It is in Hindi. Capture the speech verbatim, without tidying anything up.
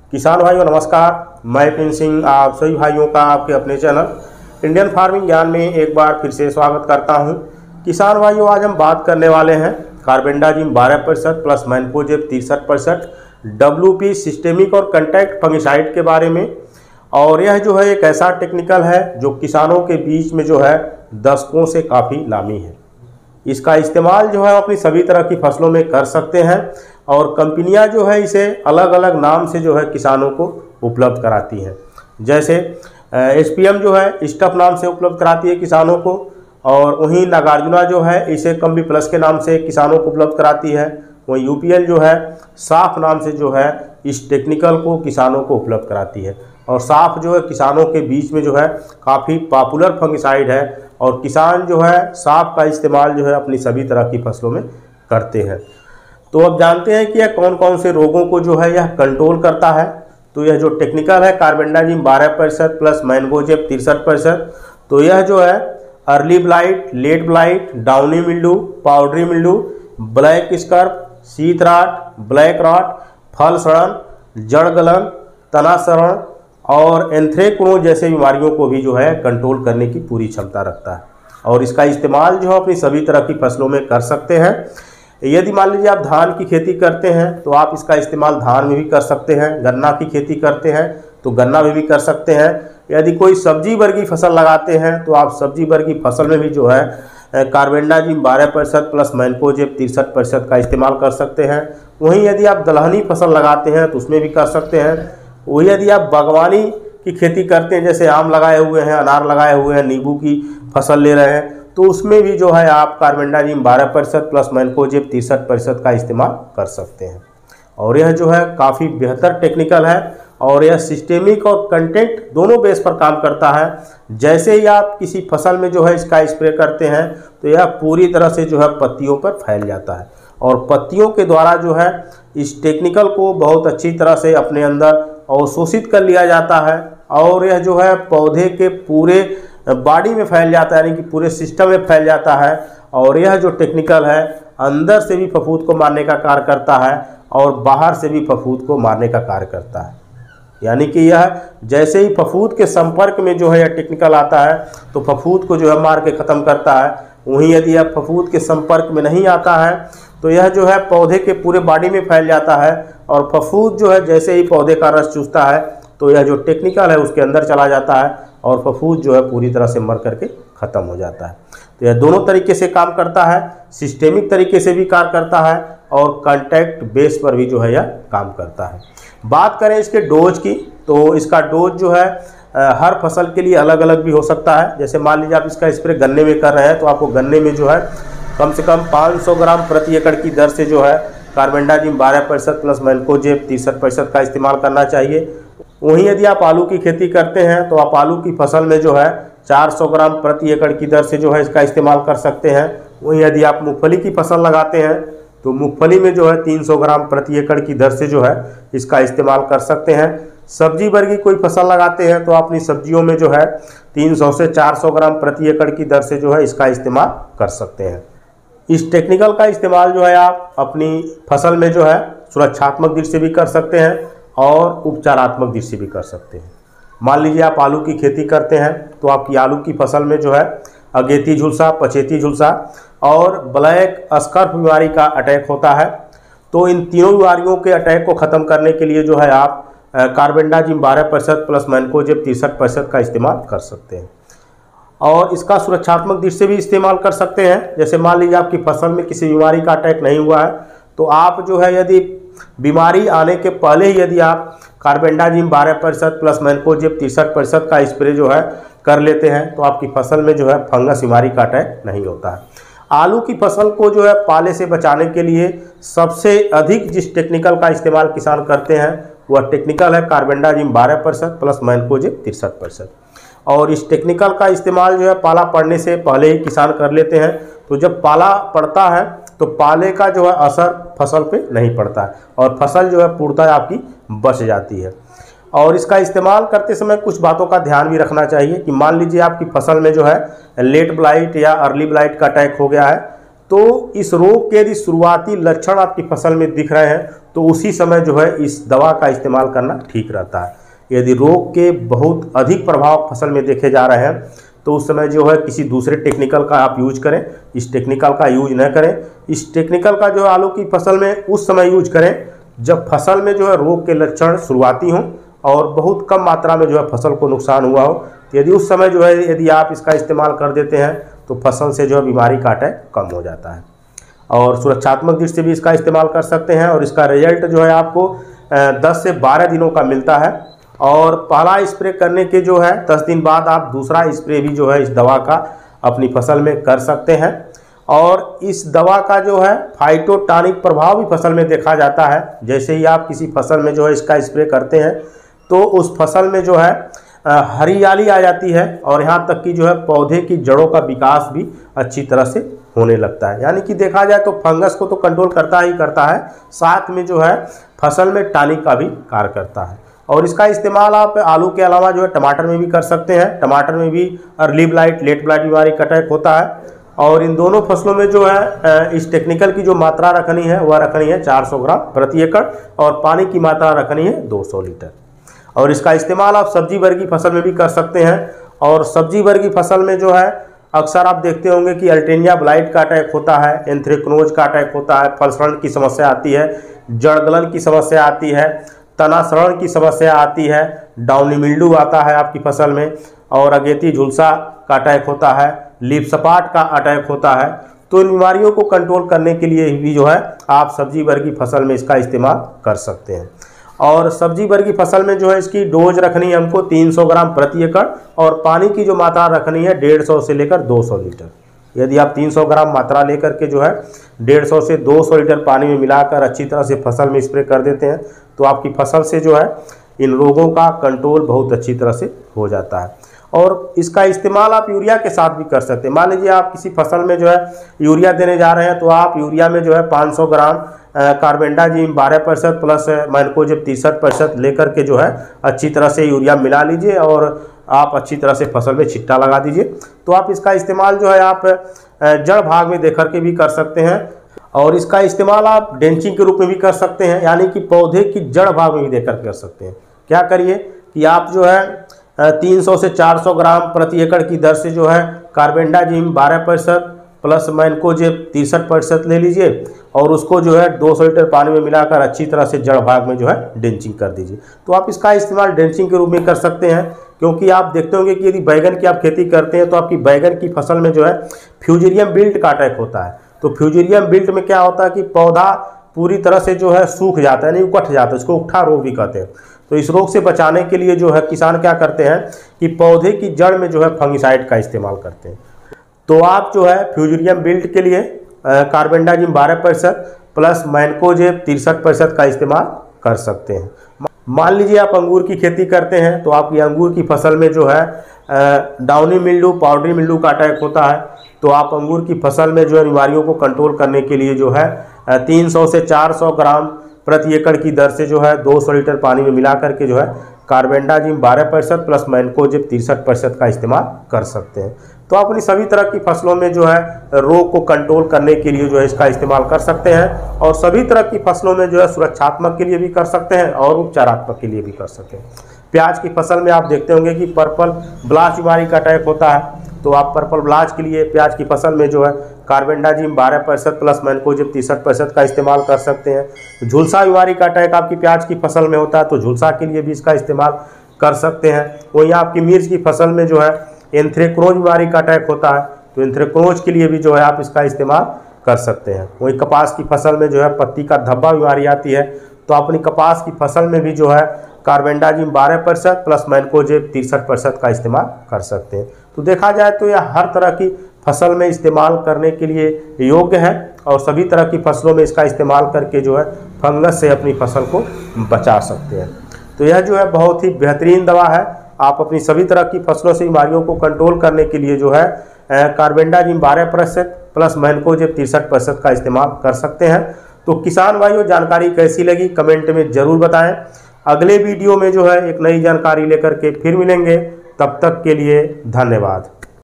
किसान भाइयों नमस्कार, मैं पिन सिंह आप सभी भाइयों का आपके अपने चैनल इंडियन फार्मिंग ज्ञान में एक बार फिर से स्वागत करता हूं। किसान भाइयों, आज हम बात करने वाले हैं कार्बेंडाजिम बारह प्रतिशत प्लस मैनकोजेब तिरसठ प्रतिशत डब्ल्यू पी सिस्टेमिक और कंटैक्ट फंगिसाइड के बारे में। और यह जो है एक ऐसा टेक्निकल है जो किसानों के बीच में जो है दशकों से काफ़ी नामी है। इसका इस्तेमाल जो है अपनी सभी तरह की फसलों में कर सकते हैं और कंपनियां जो है इसे अलग अलग नाम से जो है किसानों को उपलब्ध कराती हैं। जैसे एस पी एम जो है स्टफ नाम से उपलब्ध कराती है किसानों को, और वहीं नागार्जुना जो है इसे कम्बी प्लस के नाम से किसानों को उपलब्ध कराती है। वहीं यू पी एल जो है साफ नाम से जो है इस टेक्निकल को किसानों को उपलब्ध कराती है। और साफ जो है किसानों के बीच में जो है काफ़ी पॉपुलर फंगिसाइड है और किसान जो है साफ का इस्तेमाल जो है अपनी सभी तरह की फसलों में करते हैं। तो अब जानते हैं कि यह कौन कौन से रोगों को जो है यह कंट्रोल करता है। तो यह जो टेक्निकल है कार्बेंडाजिम बारह प्रतिशत प्लस मैनकोजेब तिरसठ प्रतिशत, तो यह जो है early blight, late blight, downy mildew, powdery mildew, black scurf, शीत राट, ब्लैक राट, फल सड़न, जड़ गलन, तना सड़न और एंथ्रेक्नोज जैसे बीमारियों को भी जो है कंट्रोल करने की पूरी क्षमता रखता है। और इसका इस्तेमाल जो है अपनी सभी तरह की फसलों में कर सकते हैं। यदि मान लीजिए आप धान की खेती करते हैं तो आप इसका इस्तेमाल धान में भी कर सकते हैं। गन्ना की खेती करते हैं तो गन्ना में भी कर सकते हैं। यदि कोई सब्जी वर्गी फसल लगाते हैं तो आप सब्जी वर्गी फसल में भी जो है कार्बेंडाजिम बारह प्रतिशत प्लस मैनकोजेब तिरसठ प्रतिशत का इस्तेमाल कर सकते हैं। वहीं यदि आप दलहनी फसल लगाते हैं तो उसमें भी कर सकते हैं। वही यदि आप बागवानी की खेती करते हैं, जैसे आम लगाए हुए हैं, अनार लगाए हुए हैं, नींबू की फसल ले रहे हैं, तो उसमें भी जो है आप कार्बेंडाजिम बारह प्रतिशत प्लस मैनकोजेब तिरसठ प्रतिशत का इस्तेमाल कर सकते हैं। और यह जो है काफ़ी बेहतर टेक्निकल है और यह सिस्टेमिक और कंटेंट दोनों बेस पर काम करता है। जैसे ही आप किसी फसल में जो है इसका स्प्रे करते हैं तो यह पूरी तरह से जो है पत्तियों पर फैल जाता है और पत्तियों के द्वारा जो है इस टेक्निकल को बहुत अच्छी तरह से अपने अंदर अवशोषित कर लिया जाता है और यह जो है पौधे के पूरे बॉडी में फैल जाता है, यानी कि पूरे सिस्टम में फैल जाता है। और यह जो टेक्निकल है अंदर से भी फफूंद को मारने का कार्य करता है और बाहर से भी फफूंद को मारने का कार्य करता है। यानी कि यह जैसे ही फफूंद के संपर्क में जो है यह टेक्निकल आता है तो फफूंद को जो है मार के ख़त्म करता है। वहीं यदि यह फफूंद के संपर्क में नहीं आता है तो यह जो है पौधे के पूरे बॉडी में फैल जाता है और फफूंद जो है जैसे ही पौधे का रस चूसता है तो यह जो टेक्निकल है उसके अंदर चला जाता है और फफूंद जो है पूरी तरह से मर करके ख़त्म हो जाता है। तो यह दोनों तरीके से काम करता है, सिस्टेमिक तरीके से भी कार्य करता है और कॉन्टैक्ट बेस पर भी जो है यह काम करता है। बात करें इसके डोज की तो इसका डोज जो है हर फसल के लिए अलग अलग भी हो सकता है। जैसे मान लीजिए आप इसका स्प्रे गन्ने में कर रहे हैं तो आपको गन्ने में जो है कम से कम पाँच सौ ग्राम प्रति एकड़ की दर से जो है कार्बेंडाजिम बारह प्रतिशत प्लस मैनकोजेब तिरसठ प्रतिशत का इस्तेमाल करना चाहिए। वहीं यदि आप आलू की खेती करते हैं तो आप आलू की फसल में जो है चार सौ ग्राम प्रति एकड़ की दर से जो है इसका इस्तेमाल कर सकते हैं। वहीं यदि आप मूंगफली की फसल लगाते हैं तो मूंगफली में जो है तीन सौ ग्राम प्रति एकड़ की दर से जो है इसका इस्तेमाल कर सकते हैं। सब्जी वर्गी कोई फसल लगाते हैं तो अपनी सब्जियों में जो है तीन सौ से चार सौ ग्राम प्रति एकड़ की दर से जो है इसका इस्तेमाल कर सकते हैं। इस टेक्निकल का इस्तेमाल जो है आप अपनी फसल में जो है सुरक्षात्मक दृष्टि से भी कर सकते हैं और उपचारात्मक दृष्टि से भी कर सकते हैं। मान लीजिए आप आलू की खेती करते हैं तो आपकी आलू की फसल में जो है अगेती झुलसा, पछेती झुलसा और ब्लैक स्कर्फ बीमारी का अटैक होता है। तो इन तीनों बीमारियों के अटैक को ख़त्म करने के लिए जो है आप कार्बेंडाजिम बारह प्रतिशत प्लस मैनकोजेब तिरसठ प्रतिशत का इस्तेमाल कर सकते हैं। और इसका सुरक्षात्मक दृष्टि से भी इस्तेमाल कर सकते हैं। जैसे मान लीजिए आपकी फसल में किसी बीमारी का अटैक नहीं हुआ है तो आप जो है यदि बीमारी आने के पहले ही यदि आप कार्बेंडाजिम बारह प्रतिशत प्लस मैनकोजेब तिरसठ प्रतिशत का स्प्रे जो है कर लेते हैं तो आपकी फसल में जो है फंगस बीमारी का अटैक नहीं होता है। आलू की फसल को जो है पाले से बचाने के लिए सबसे अधिक जिस टेक्निकल का इस्तेमाल किसान करते हैं वह टेक्निकल है कार्बेंडाजिम बारह प्रतिशत प्लस मैनकोजेब तिरसठ प्रतिशत। और इस टेक्निकल का इस्तेमाल जो है पाला पड़ने से पहले ही किसान कर लेते हैं। तो जब पाला पड़ता है तो पाले का जो है असर फसल पे नहीं पड़ता है और फसल जो है पूर्णतः आपकी बच जाती है। और इसका इस्तेमाल करते समय कुछ बातों का ध्यान भी रखना चाहिए कि मान लीजिए आपकी फसल में जो है लेट ब्लाइट या अर्ली ब्लाइट का अटैक हो गया है तो इस रोग के यदि शुरुआती लक्षण आपकी फसल में दिख रहे हैं तो उसी समय जो है इस दवा का इस्तेमाल करना ठीक रहता है। यदि रोग के बहुत अधिक प्रभाव फसल में देखे जा रहे हैं तो उस समय जो है किसी दूसरे टेक्निकल का आप यूज करें, इस टेक्निकल का यूज न करें। इस टेक्निकल का जो आलू की फसल में उस समय यूज करें जब फसल में जो है रोग के लक्षण शुरुआती हों और बहुत कम मात्रा में जो है फसल को नुकसान हुआ हो। यदि उस समय जो है यदि आप इसका इस्तेमाल कर देते हैं तो फसल से जो है बीमारी का अटैक कम हो जाता है। और सुरक्षात्मक दृष्टि से भी इसका इस्तेमाल कर सकते हैं और इसका रिजल्ट जो है आपको दस से बारह दिनों का मिलता है। और पहला स्प्रे करने के जो है दस दिन बाद आप दूसरा स्प्रे भी जो है इस दवा का अपनी फसल में कर सकते हैं। और इस दवा का जो है फाइटोटॉनिक प्रभाव भी फसल में देखा जाता है। जैसे ही आप किसी फसल में जो है इसका स्प्रे करते हैं तो उस फसल में जो है हरियाली आ जाती है और यहाँ तक कि जो है पौधे की जड़ों का विकास भी अच्छी तरह से होने लगता है। यानी कि देखा जाए तो फंगस को तो कंट्रोल करता ही करता है, साथ में जो है फसल में टॉनिक का भी कार्य करता है। और इसका इस्तेमाल आप आलू के अलावा जो है टमाटर में भी कर सकते हैं। टमाटर में भी अर्ली ब्लाइट, लेट ब्लाइट बीमारी का अटैक होता है और इन दोनों फसलों में जो है इस टेक्निकल की जो मात्रा रखनी है वह रखनी है चार सौ ग्राम प्रति एकड़ और पानी की मात्रा रखनी है दो सौ लीटर। और इसका इस्तेमाल आप सब्जी वर्गी फसल में भी कर सकते हैं। और सब्जी वर्गी फसल में जो है अक्सर आप देखते होंगे कि अल्टेनिया ब्लाइट का अटैक होता है, एंथ्रेक्नोज का अटैक होता है, फल सड़न की समस्या आती है, जड़ गलन की समस्या आती है, तना सड़न की समस्या आती है, डाउनी मिल्ड्यू आता है आपकी फसल में और अगेती झुलसा का अटैक होता है, लीफ सपाट का अटैक होता है। तो इन बीमारियों को कंट्रोल करने के लिए भी जो है आप सब्जी वर्गी फसल में इसका इस्तेमाल कर सकते हैं। और सब्जी वर्गी फसल में जो है इसकी डोज रखनी है हमको तीन सौ ग्राम प्रति एकड़ और पानी की जो मात्रा रखनी है डेढ़ सौ से लेकर दो सौ लीटर। यदि आप तीन सौ ग्राम मात्रा लेकर के जो है डेढ़ सौ से दो सौ लीटर पानी में मिलाकर अच्छी तरह से फसल में स्प्रे कर देते हैं तो आपकी फसल से जो है इन रोगों का कंट्रोल बहुत अच्छी तरह से हो जाता है। और इसका इस्तेमाल आप यूरिया के साथ भी कर सकते हैं। मान लीजिए आप किसी फसल में जो है यूरिया देने जा रहे हैं तो आप यूरिया में जो है पाँच सौ ग्राम कार्बेंडाजिम बारह प्रतिशत प्लस मैनकोजेब तिरसठ प्रतिशत लेकर के जो है अच्छी तरह से यूरिया मिला लीजिए और आप अच्छी तरह से फसल में छिट्टा लगा दीजिए। तो आप इसका इस्तेमाल जो है आप जड़ भाग में देकर के भी कर सकते हैं और इसका इस्तेमाल आप डेंचिंग के रूप में भी कर सकते हैं, यानी कि पौधे की जड़ भाग में भी देकर कर सकते हैं। क्या करिए कि आप जो है तीन सौ से चार सौ ग्राम प्रति एकड़ की दर से जो है कार्बेंडाजिम बारह प्रतिशत प्लस मैनकोजेब तिरसठ प्रतिशत ले लीजिए और उसको जो है दो सौ लीटर पानी में मिलाकर अच्छी तरह से जड़ भाग में जो है डेंचिंग कर दीजिए। तो आप इसका इस्तेमाल डेंचिंग के रूप में कर सकते हैं, क्योंकि आप देखते होंगे कि यदि बैगन की आप खेती करते हैं तो आपकी बैगन की फसल में जो है फ्यूजेरियम बिल्ट का अटैक होता है। तो फ्यूजेरियम बिल्ट में क्या होता है कि पौधा पूरी तरह से जो है सूख जाता है, नहीं उकठ जाता है, उसको उकठा रोग भी कहते हैं। तो इस रोग से बचाने के लिए जो है किसान क्या करते हैं कि पौधे की जड़ में जो है फंगिसाइड का इस्तेमाल करते हैं। तो आप जो है फ्यूजेरियम बिल्ट के लिए कार्बेंडाजिम बारह प्रतिशत प्लस मैनकोजेब तिरसठ प्रतिशत का इस्तेमाल कर सकते हैं। मान लीजिए आप अंगूर की खेती करते हैं तो आपकी अंगूर की फसल में जो है डाउनी मिल्ड्यू, पाउडरी मिल्ड्यू का अटैक होता है। तो आप अंगूर की फसल में जो है बीमारियों को कंट्रोल करने के लिए जो है तीन सौ से चार सौ ग्राम प्रति एकड़ की दर से जो है दो सौ लीटर पानी में मिला करके जो है कार्बेंडाजिम बारह प्रतिशत प्लस मैनकोजेब तिरसठ प्रतिशत का इस्तेमाल कर सकते हैं। तो आप अपनी सभी तरह की फसलों में जो है रोग को कंट्रोल करने के लिए जो है इसका इस्तेमाल कर सकते हैं और सभी तरह की फसलों में जो है सुरक्षात्मक के लिए भी कर सकते हैं और उपचारात्मक के लिए भी कर सकते हैं। प्याज की फसल में आप देखते होंगे कि पर्पल ब्लास्ट बीमारी का अटैक होता है। तो आप पर्पल ब्लास्ट के लिए प्याज की फसल में जो है कार्बेंडाजिम बारह प्रतिशत प्लस मैनकोजेब तिरसठ प्रतिशत का इस्तेमाल कर सकते हैं। झुलसा बीमारी का अटैक आपकी प्याज की फसल में होता है तो झुलसा के लिए भी इसका इस्तेमाल कर सकते हैं। वहीं आपकी मिर्च की फसल में जो है एंथ्रेक्नोज बीमारी का अटैक होता है तो एंथ्रेक्नोज के लिए भी जो है आप इसका इस्तेमाल कर सकते हैं। वहीं कपास की फसल में जो है पत्ती का धब्बा बीमारी आती है तो अपनी कपास की फसल में भी जो है कार्बेंडाजिम बारह प्रतिशत प्लस मैनकोजेब तिरसठ प्रतिशत का इस्तेमाल कर सकते हैं। तो देखा जाए तो यह हर तरह की फसल में इस्तेमाल करने के लिए योग्य है और सभी तरह की फसलों में इसका इस्तेमाल करके जो है फंगस से अपनी फसल को बचा सकते हैं। तो यह जो है बहुत ही बेहतरीन दवा है। आप अपनी सभी तरह की फसलों से बीमारियों को कंट्रोल करने के लिए जो है कार्बेंडाजिम बारह प्रतिशत प्लस मैनकोजेब तिरसठ प्रतिशत का इस्तेमाल कर सकते हैं। तो किसान भाइयों, जानकारी कैसी लगी कमेंट में ज़रूर बताएं। अगले वीडियो में जो है एक नई जानकारी लेकर के फिर मिलेंगे। तब तक के लिए धन्यवाद।